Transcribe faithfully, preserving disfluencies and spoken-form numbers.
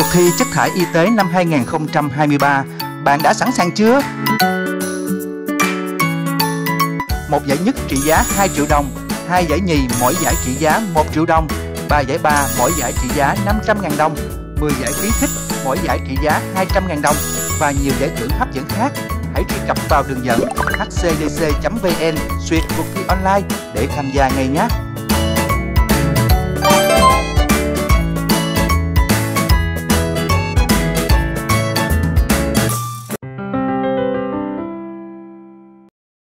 Cuộc thi chất thải y tế năm hai nghìn không trăm hai mươi ba, bạn đã sẵn sàng chưa? Một giải nhất trị giá hai triệu đồng, hai giải nhì mỗi giải trị giá một triệu đồng, ba giải ba mỗi giải trị giá năm trăm nghìn đồng, mười giải khuyến khích mỗi giải trị giá hai trăm nghìn đồng và nhiều giải thưởng hấp dẫn khác. Hãy truy cập vào đường dẫn h c d c chấm v n xuyệt cuộc thi online để tham gia ngay nhé!